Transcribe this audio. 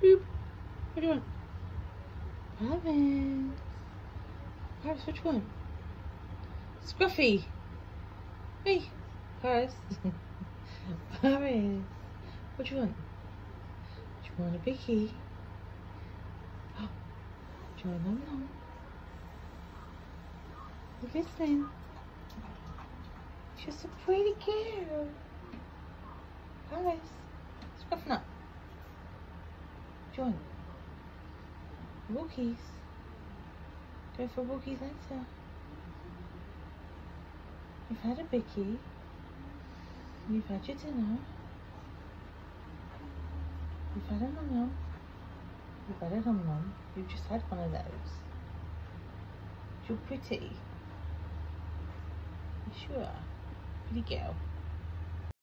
Boop. What do you want? Paris. Paris, what do you want? Scruffy. Hey, Paris. Paris. What do you want? Do you want a biggie? Oh, do you want a num-num? You listening? She's a pretty girl. Paris. Scruff nut. Join. Walkies. Go for walkies later. You've had a bickie. You've had your dinner. You've had a num-num. You've had a num-num. You've just had one of those. You're pretty. You sure? Pretty girl.